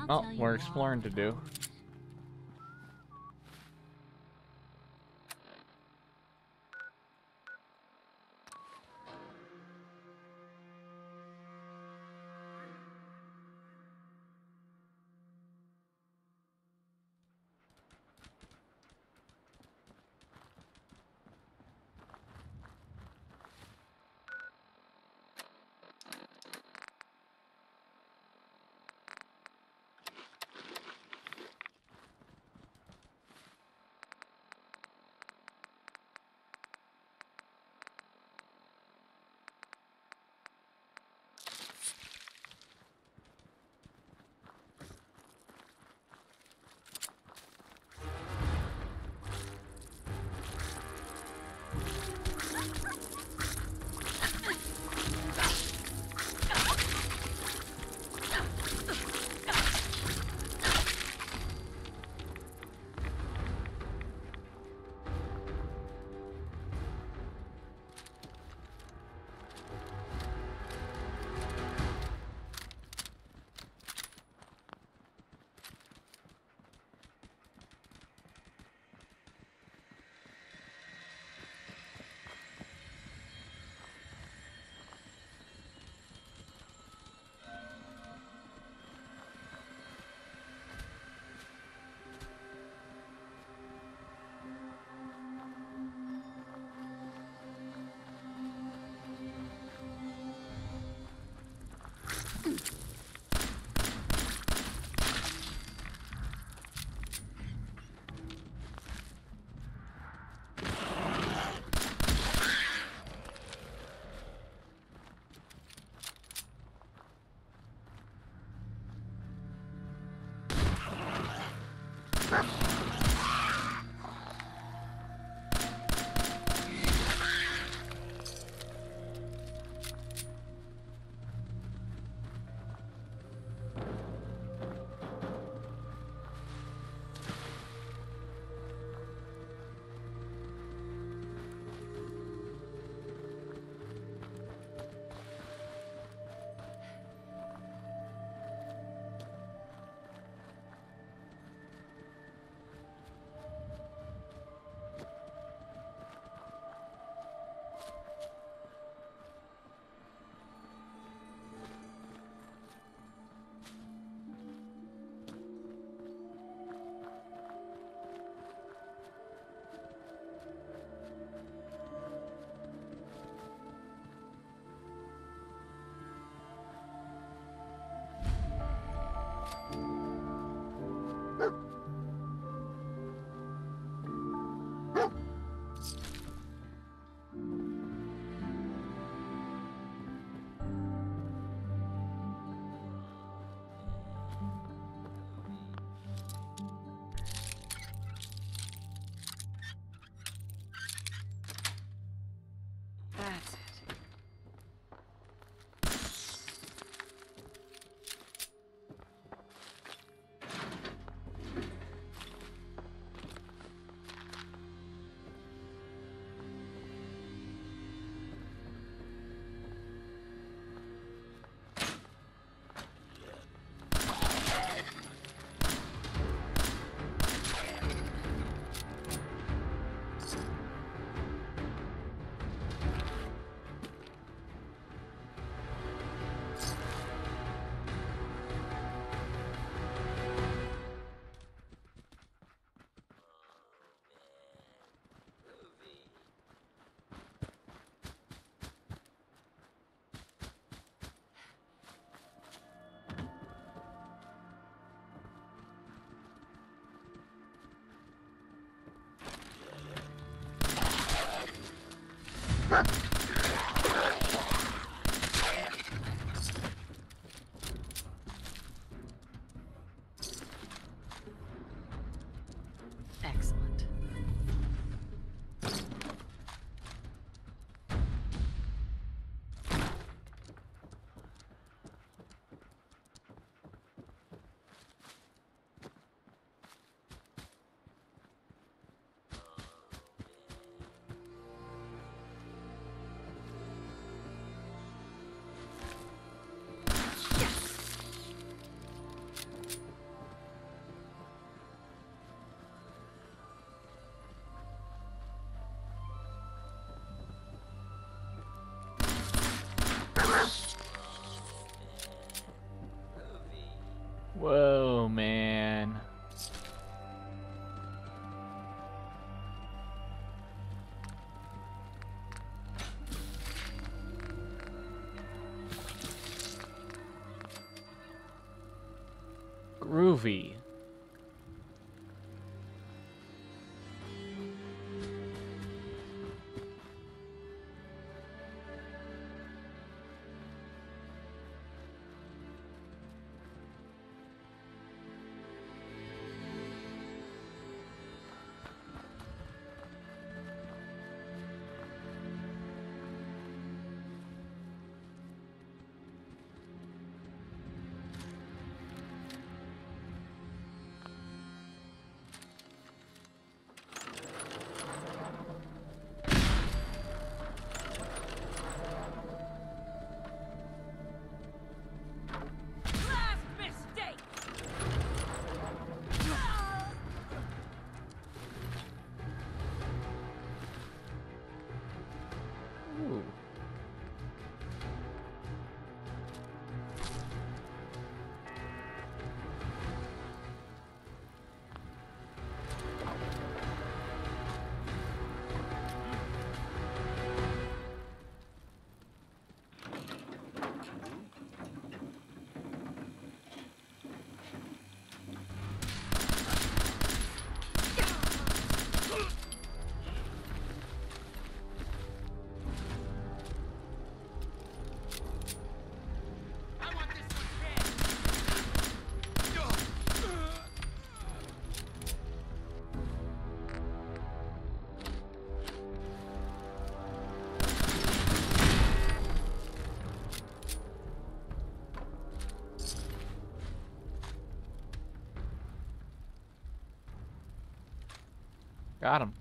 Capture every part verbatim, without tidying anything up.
Oh, tell you we're why. exploring to do. That's it. Excellent. Whoa, man. Groovy. Ooh. Got him.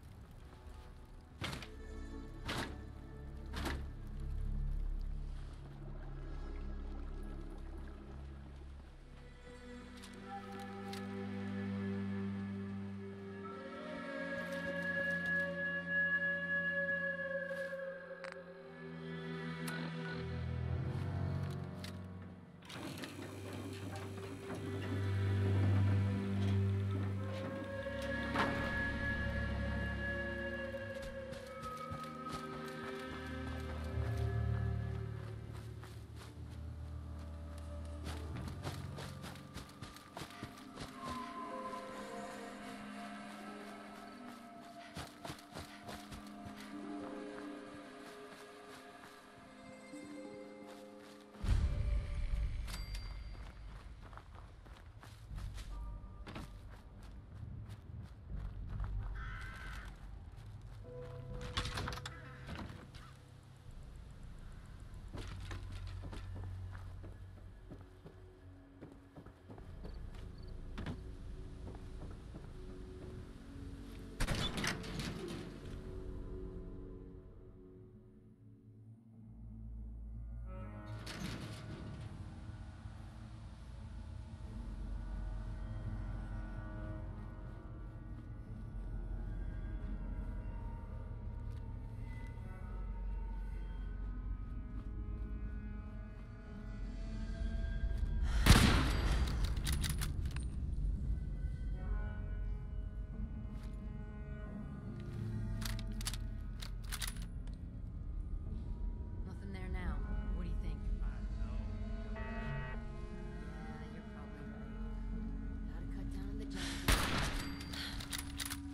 Nothing there now. What do you think? Yeah, you're probably right. Gotta cut down on the jungle.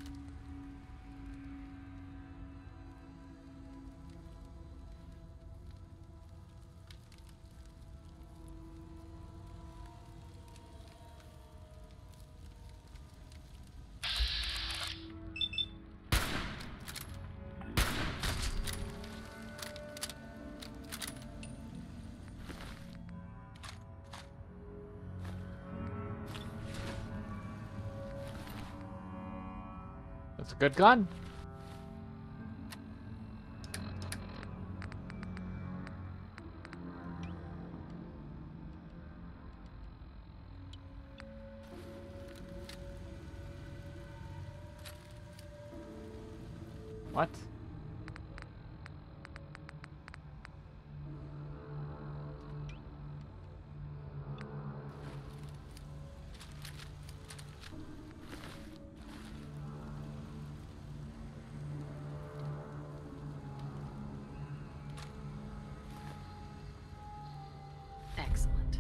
That's a good gun. What? Excellent.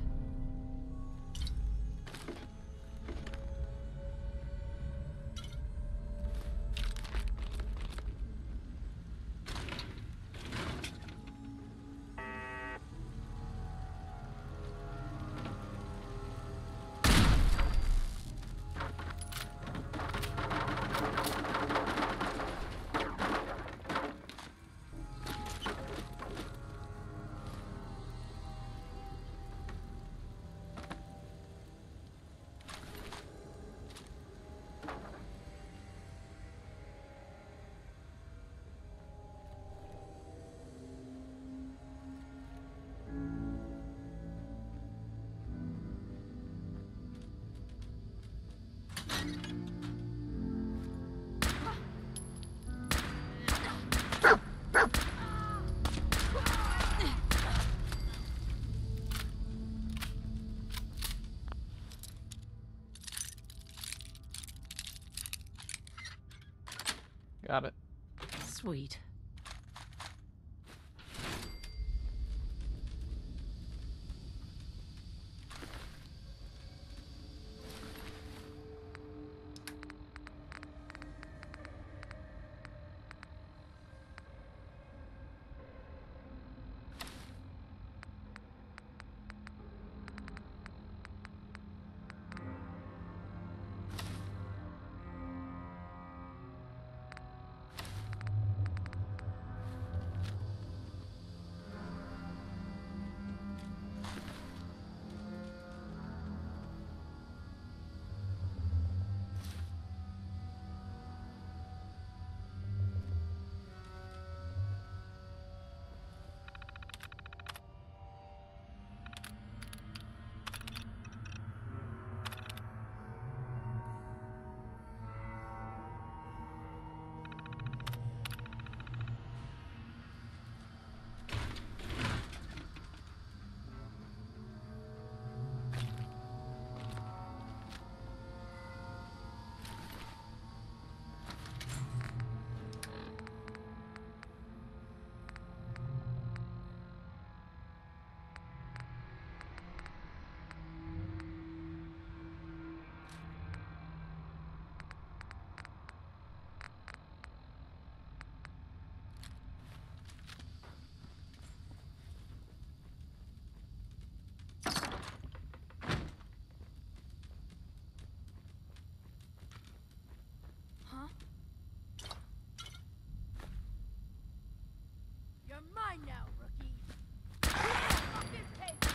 Got it. Sweet. You're mine now, rookie. Fucking take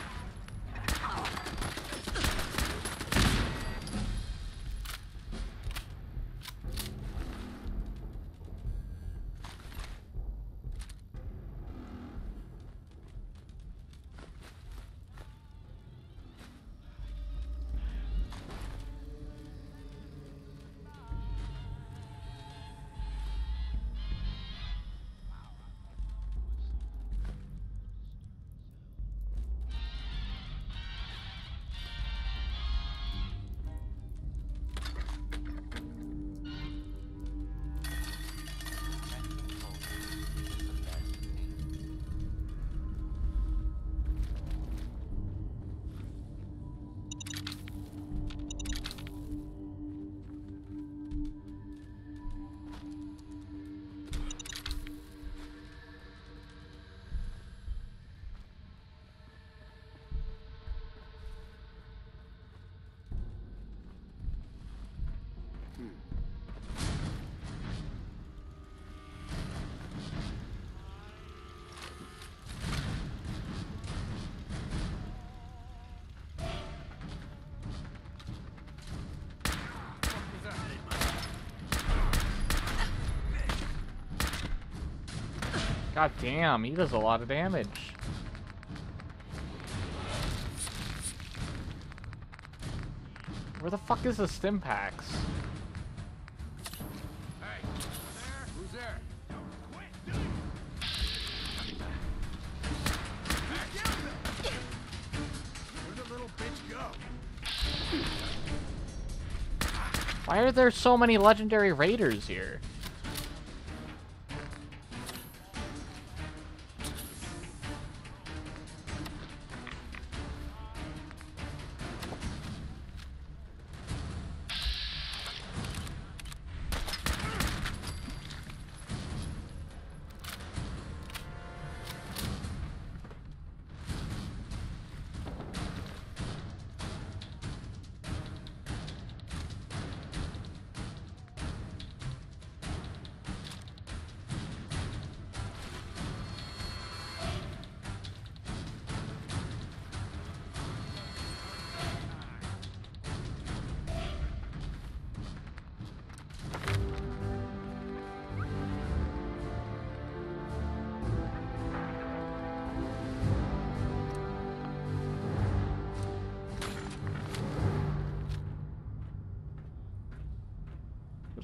God damn, he does a lot of damage. Where the fuck is the stim packs? Hey, there? Who's there? Don't quit. Where'd the little bitch go? Why are there so many legendary raiders here?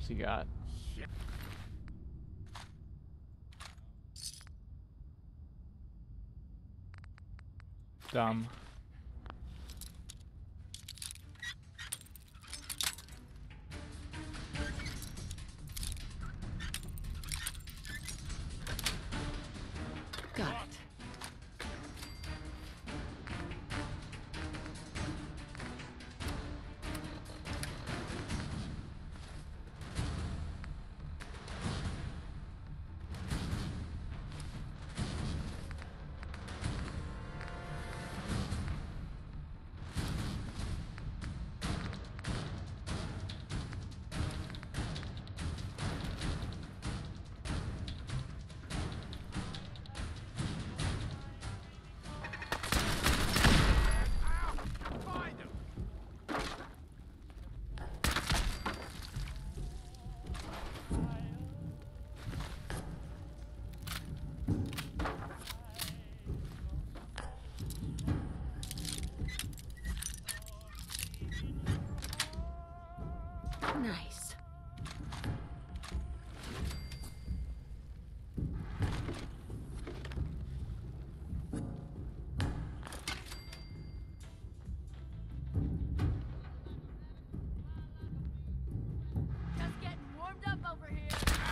else you got? Shit. Dumb. Got it. Find him. Nice. Just getting warmed up over here.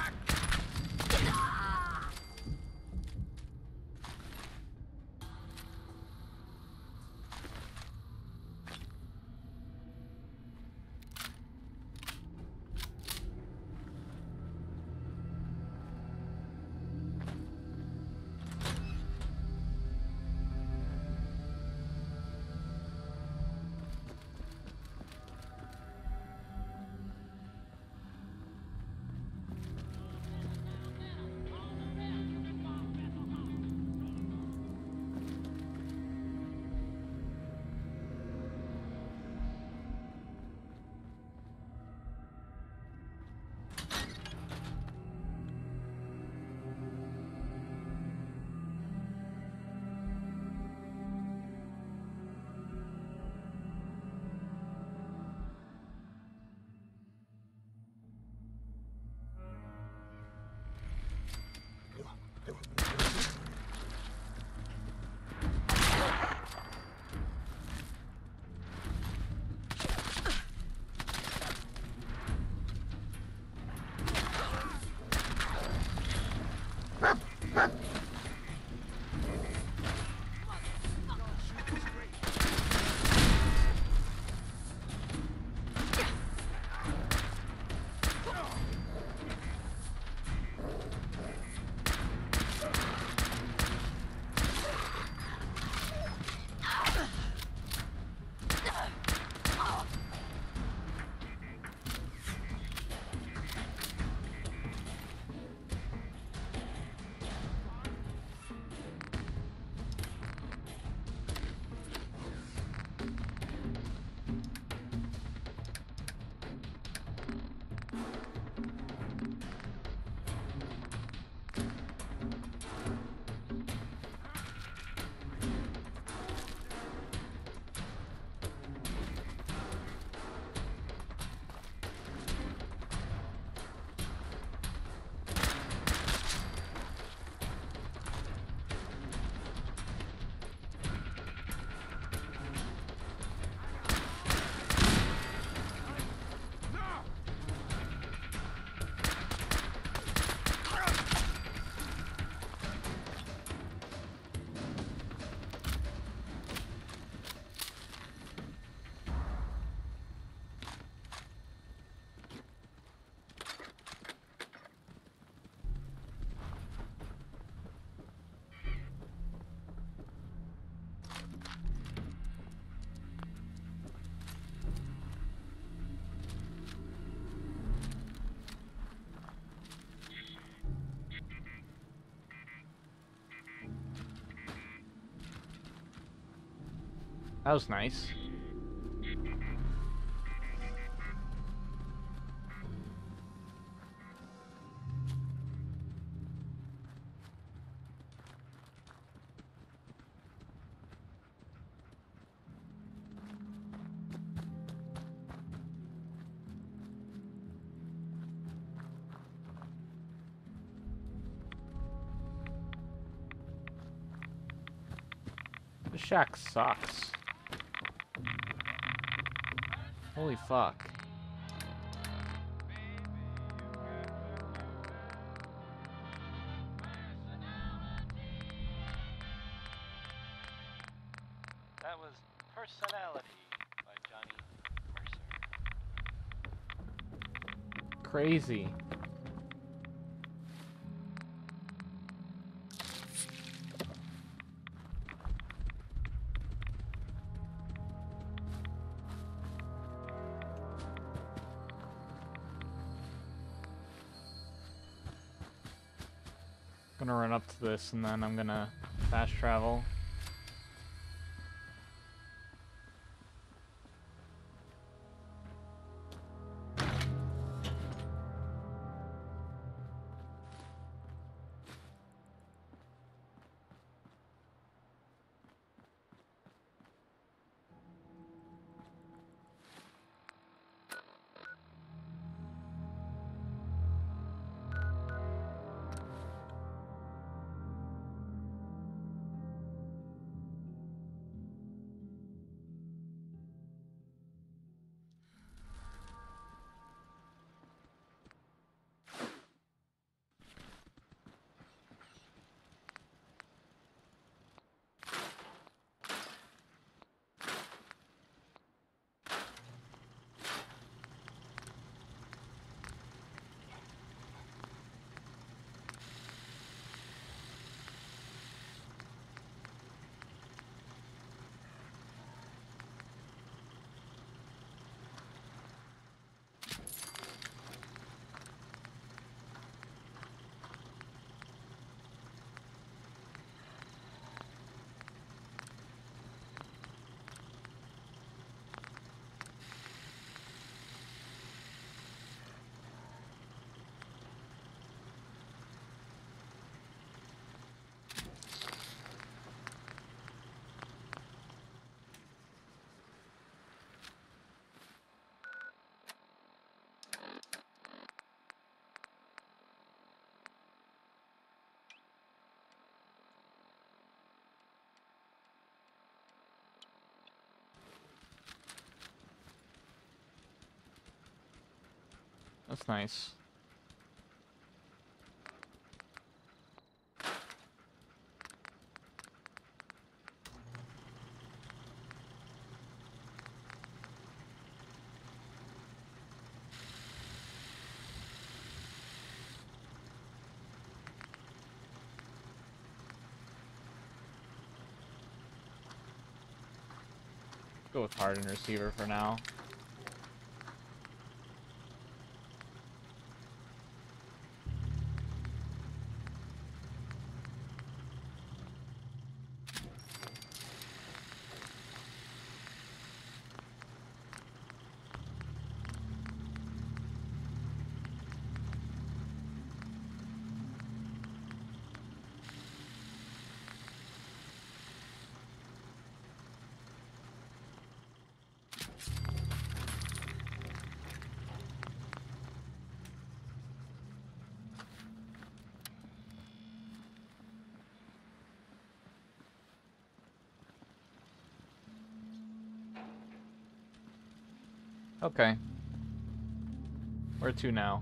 That was nice. shack sucks. Holy fuck. That was Personality by Johnny Mercer. Crazy. Gonna run up to this and then I'm gonna fast travel. That's nice. Go with hardened receiver for now. Okay. Where to now?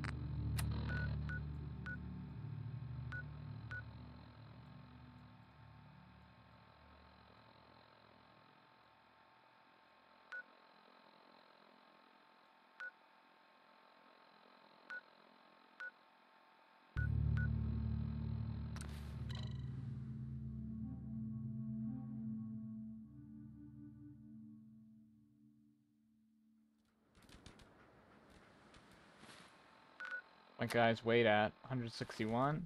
My guy's weight at one hundred sixty-one.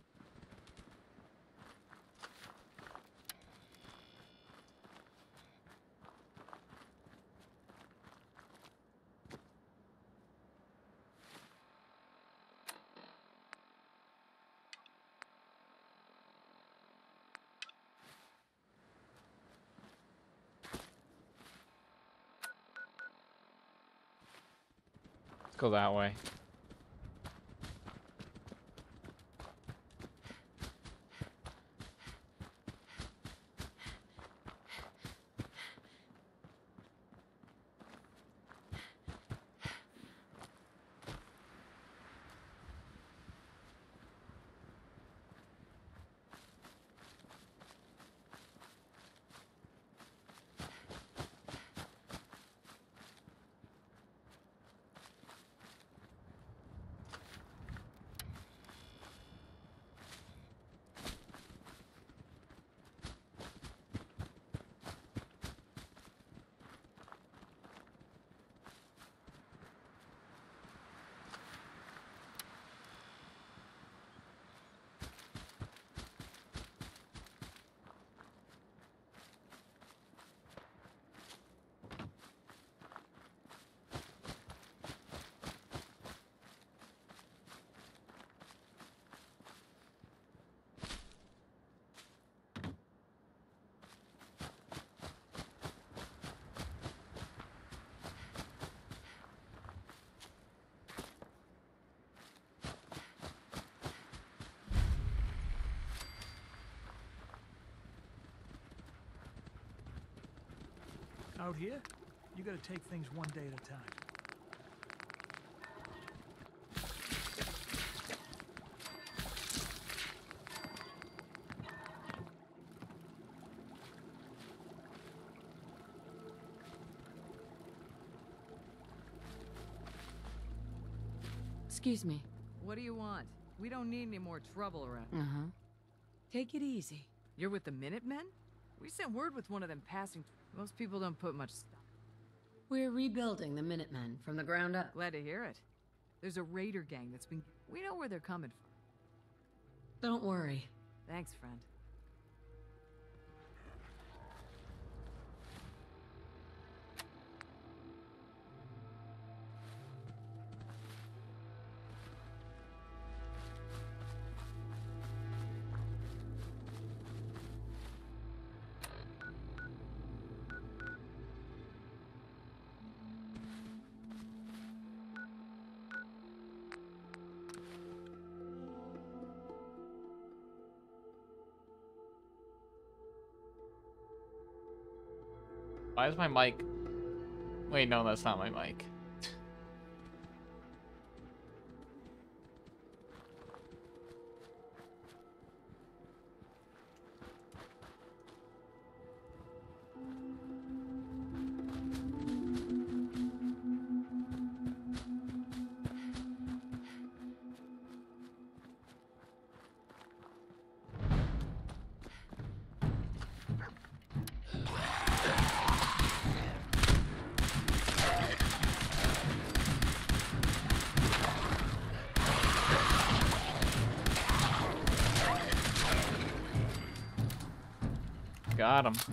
Let's go that way. Out here, you gotta take things one day at a time. Excuse me. What do you want? We don't need any more trouble around. Uh-huh. Take it easy. You're with the Minutemen? We sent word with one of them passing. Most people don't put much stock. We're rebuilding the Minutemen from the ground up. Glad to hear it. There's a raider gang that's been... We know where they're coming from. Don't worry. Thanks, friend. Why is my mic? Wait, no, that's not my mic. Got him.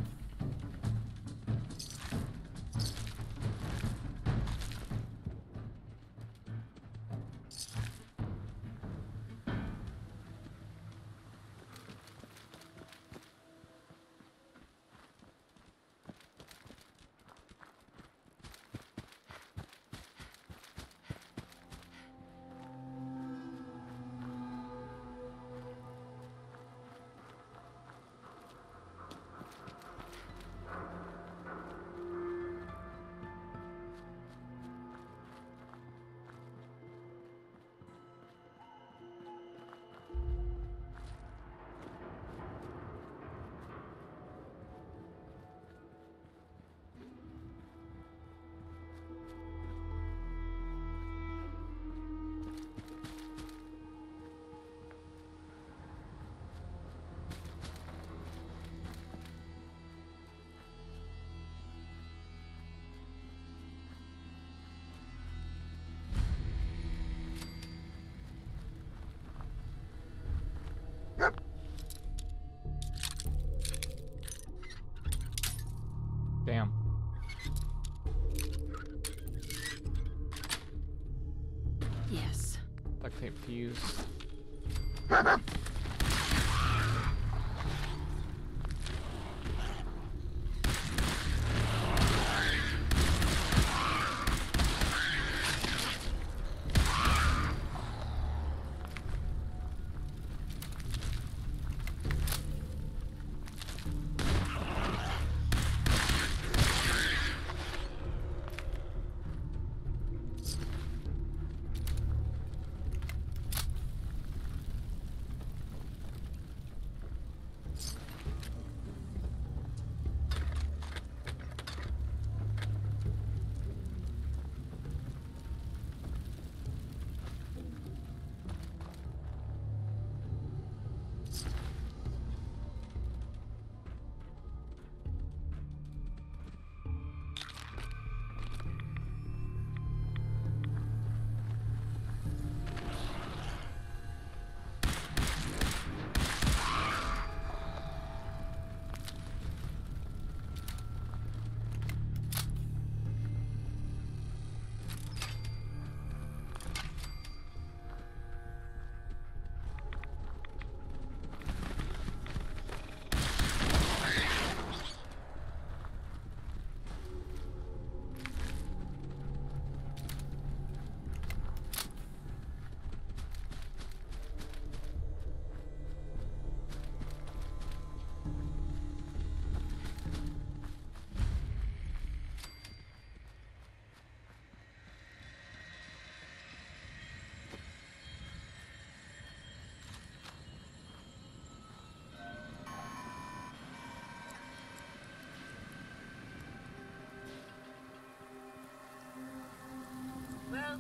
Damn. Yes. Duct tape fuse.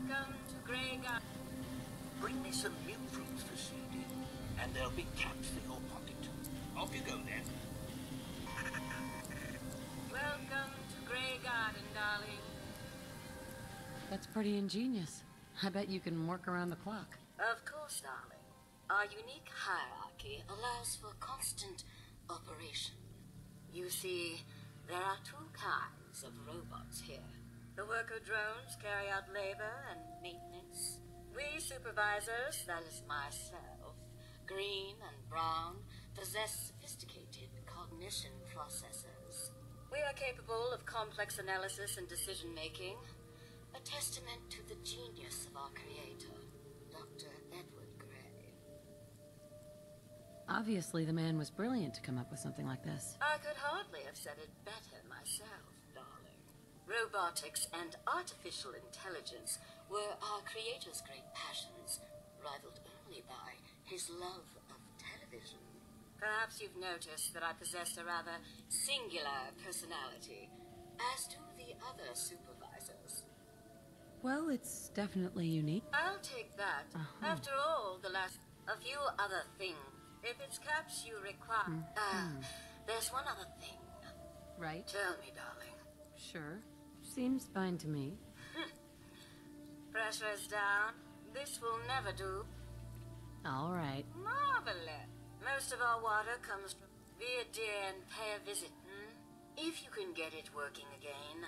Welcome to Grey Garden. Bring me some milk fruits for seeding, and there'll be caps for your pocket. Off you go then. Welcome to Grey Garden, darling. That's pretty ingenious. I bet you can work around the clock. Of course, darling. Our unique hierarchy allows for constant operation. You see, there are two kinds of robots here. The worker drones carry out labor and maintenance. We supervisors, that is myself, Green and Brown, possess sophisticated cognition processors. We are capable of complex analysis and decision-making, a testament to the genius of our creator, Doctor Edward Grey. Obviously, the man was brilliant to come up with something like this. I could hardly have said it better myself, darling. Robotics and artificial intelligence were our creator's great passions, rivaled only by his love of television. Perhaps you've noticed that I possess a rather singular personality, as do the other supervisors. Well, it's definitely unique. I'll take that. Uh-huh. After all, the last... A few other things. If it's caps you require... Mm. Ah, there's one other thing. Right? Tell me, darling. Sure. Seems fine to me. Pressure is down. This will never do. All right. Marvelous. Most of our water comes from... Be a dear and pay a visit, hmm? If you can get it working again.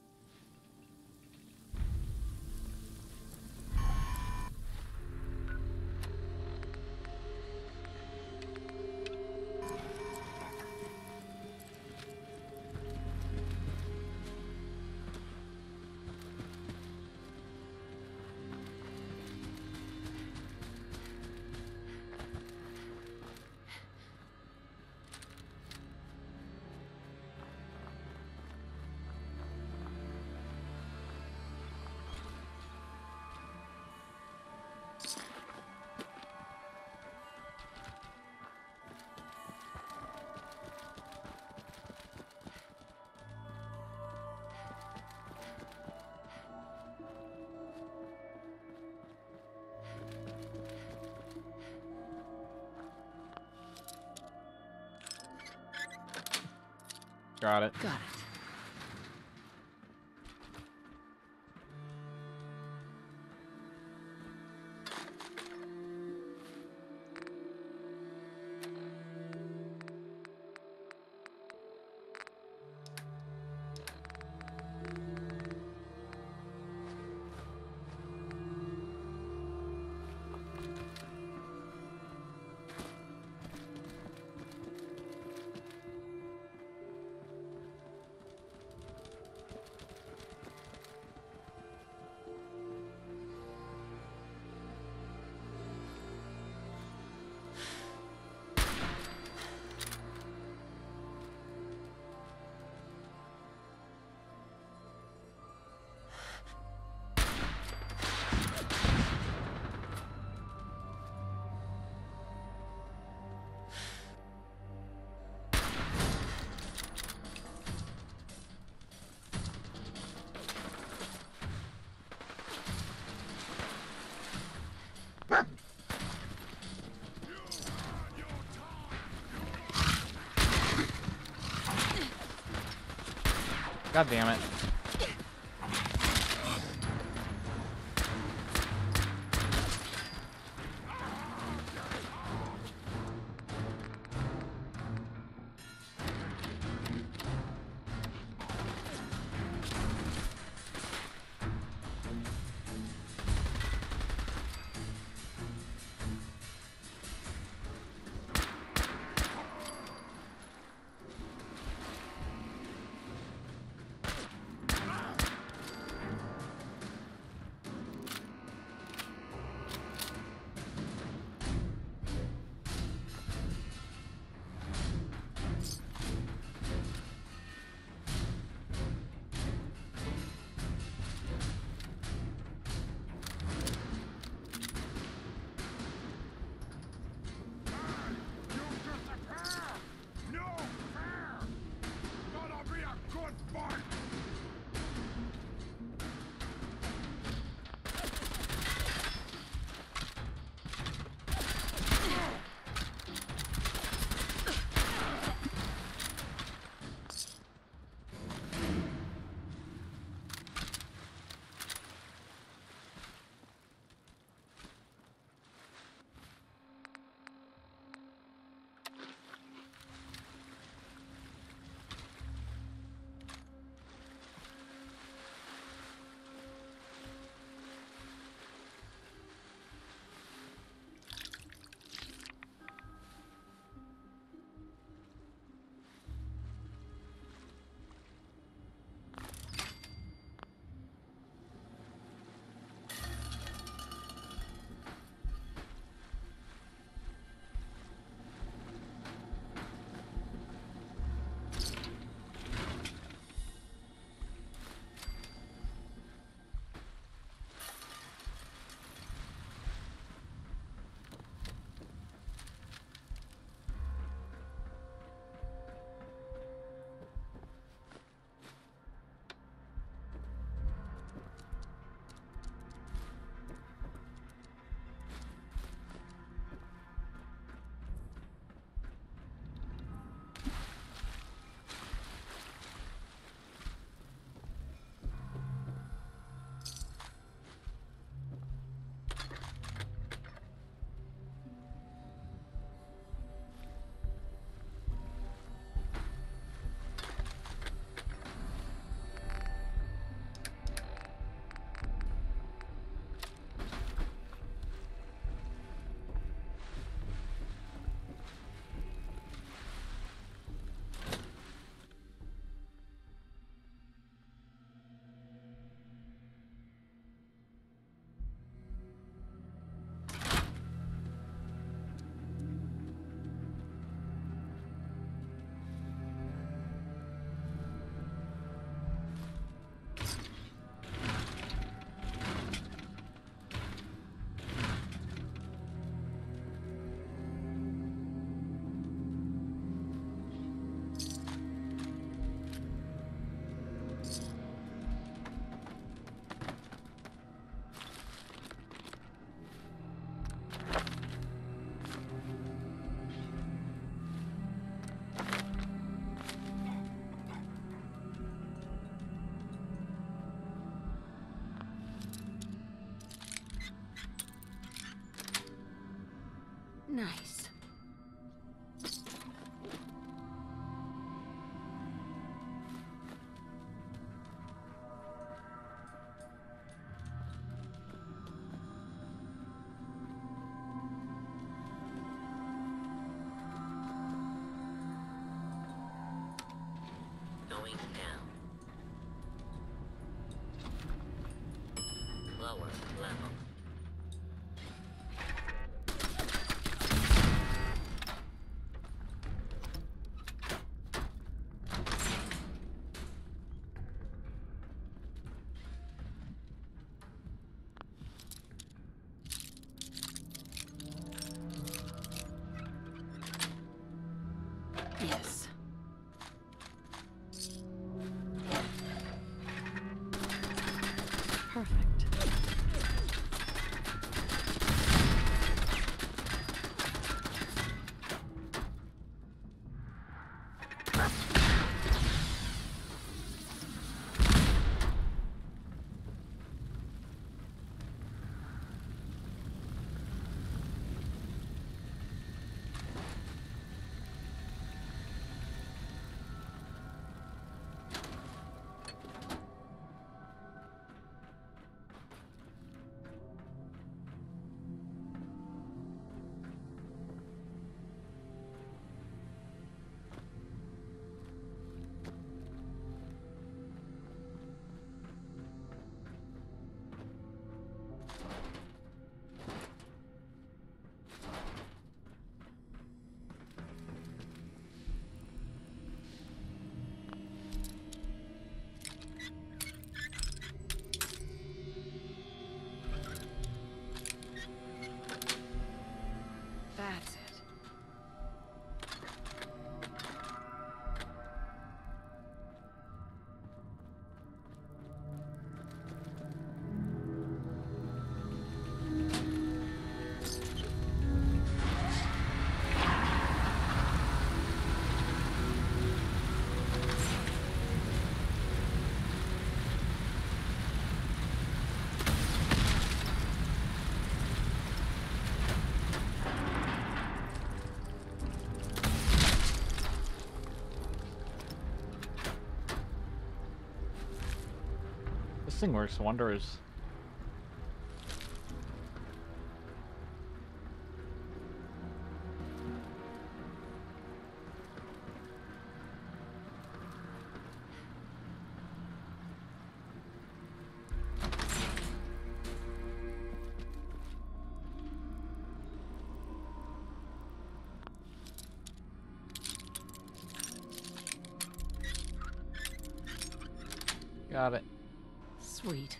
Got it. Got it. God damn it. Nice. Going down. Lower level. Yes. Perfect. That's it. This thing works wonders. Got it. Sweet.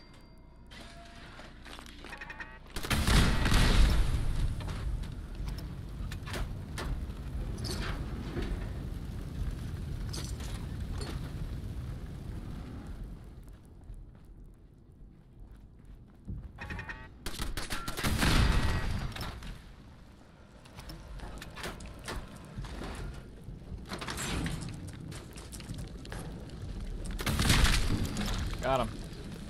Got him.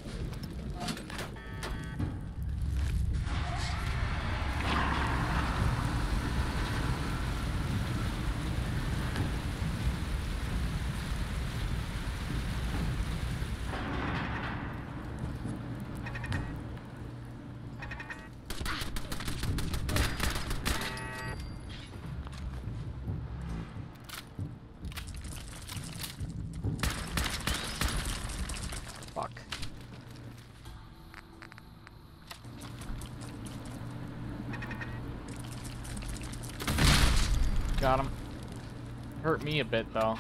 Fuck. Got him. Hurt me a bit though.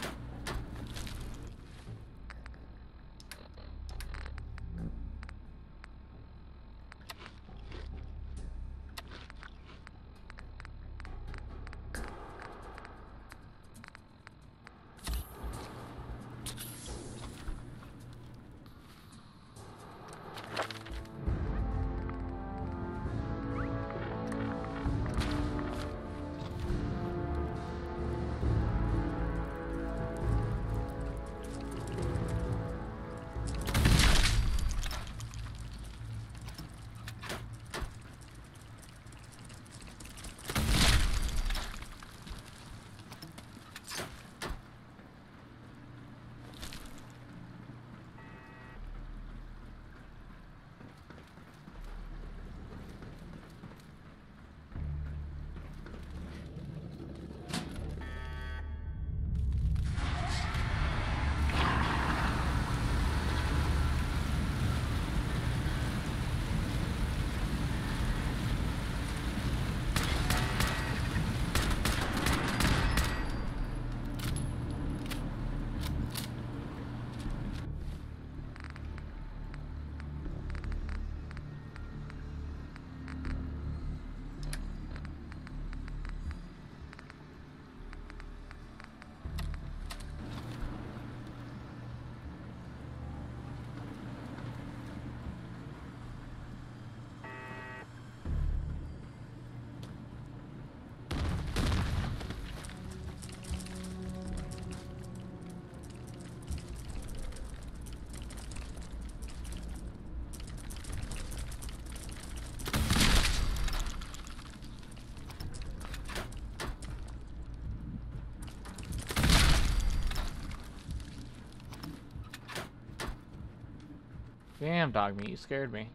Damn, dog meat, you scared me.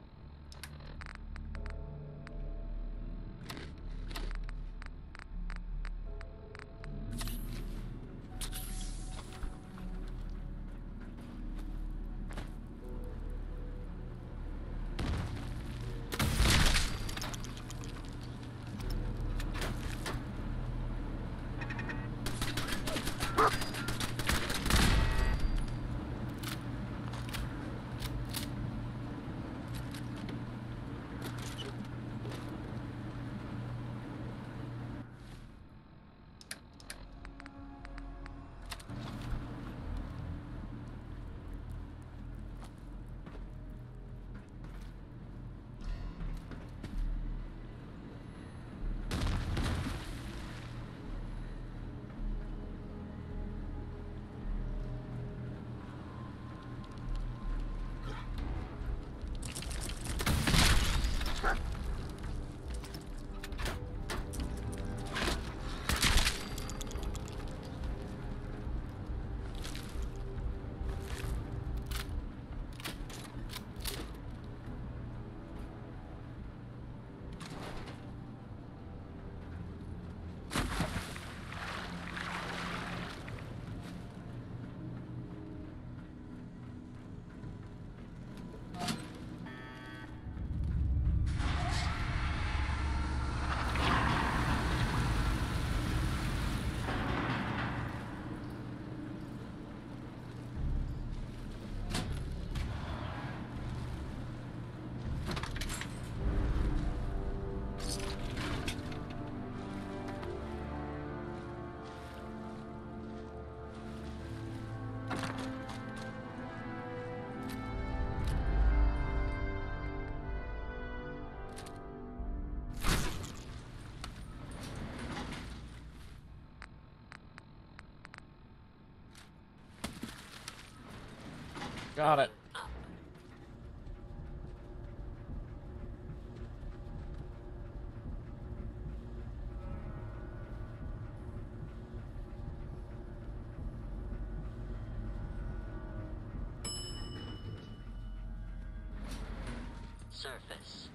Got it. Surface.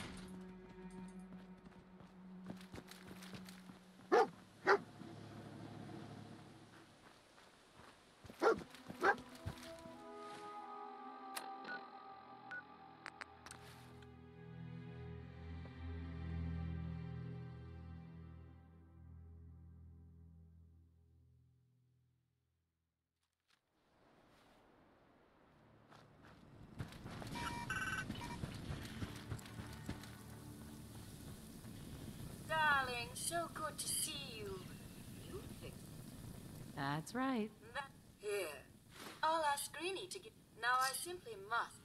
Darling, so good to see you. You fixed That's right. that. Here. I'll ask Greenie to get. Now I simply must.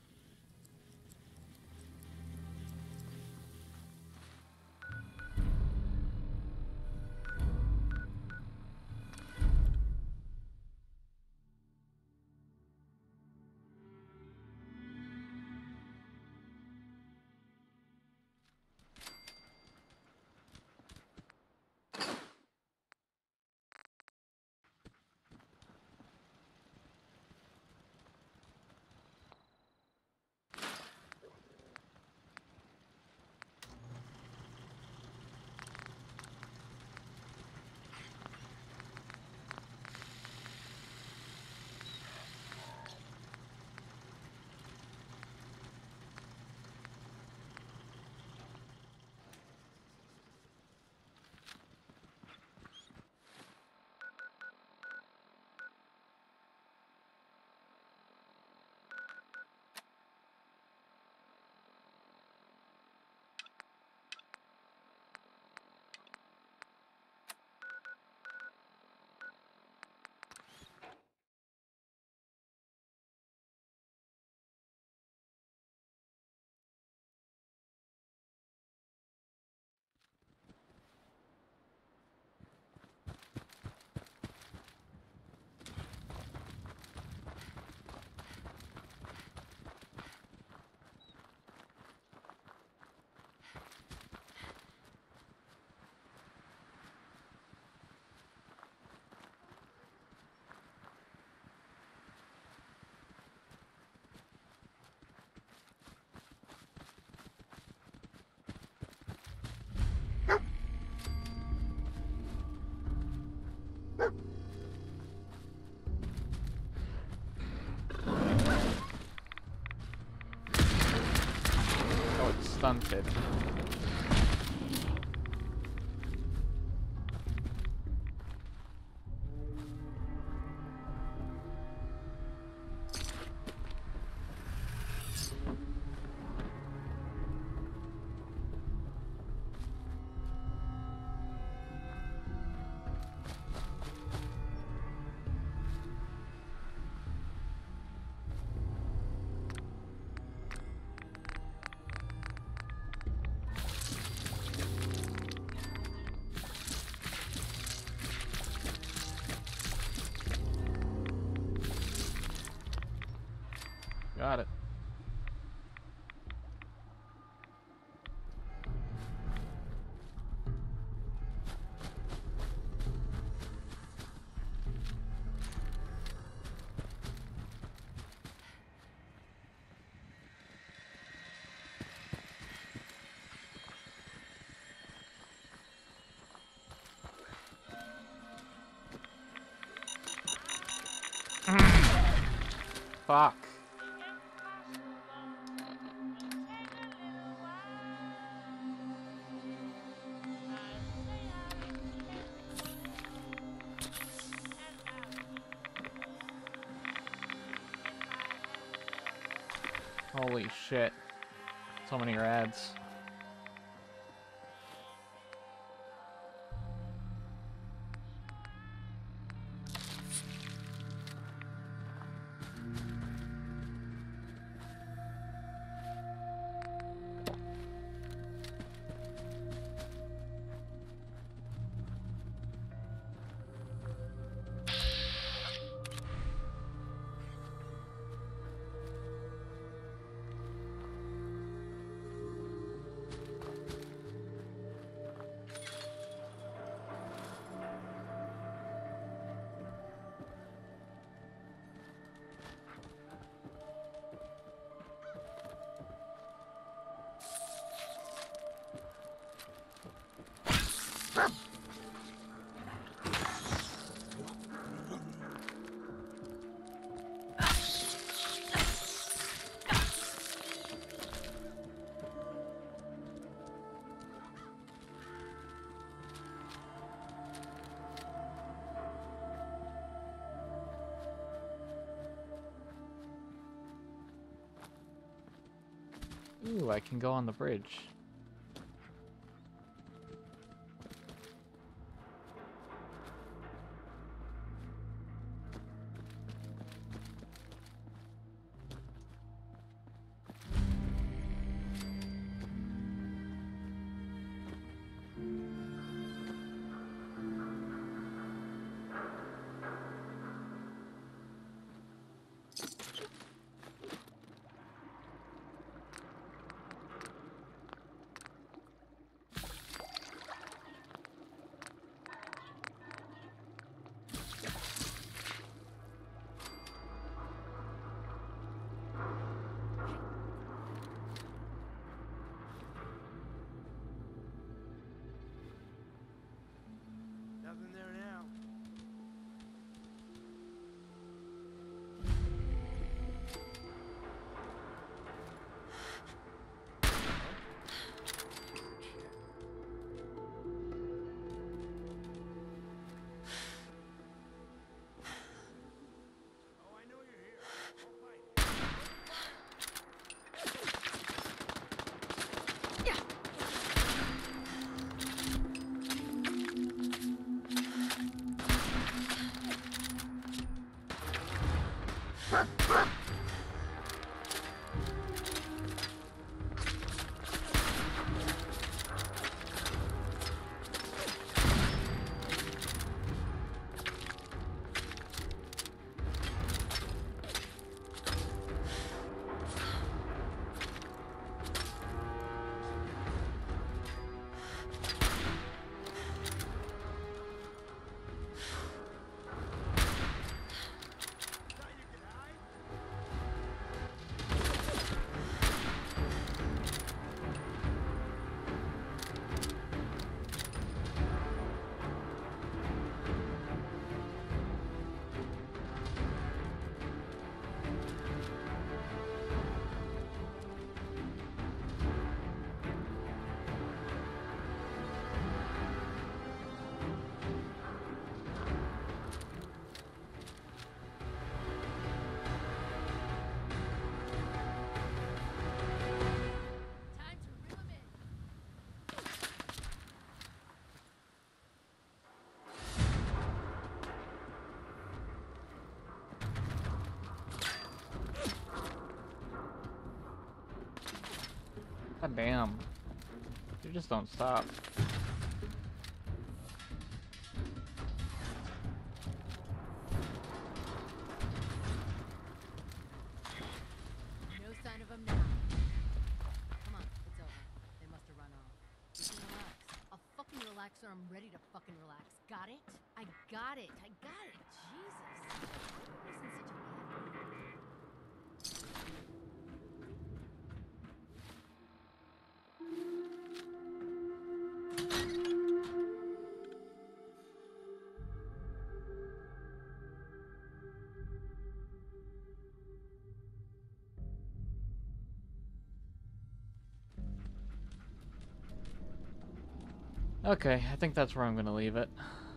stunted. Got it. Fuck. Holy shit. So many rads. Ooh, I can go on the bridge. Nothing there now. Oh, I know you're here. I'll fight. Thought you could hide? Damn. You just don't stop. No sign of them now. Come on, it's over. They must have run off. You can relax. I'll fucking relax or I'm ready to fucking relax. Got it? I got it. I got it. Jesus. This isn't such a bad movie. Okay, I think that's where I'm gonna leave it.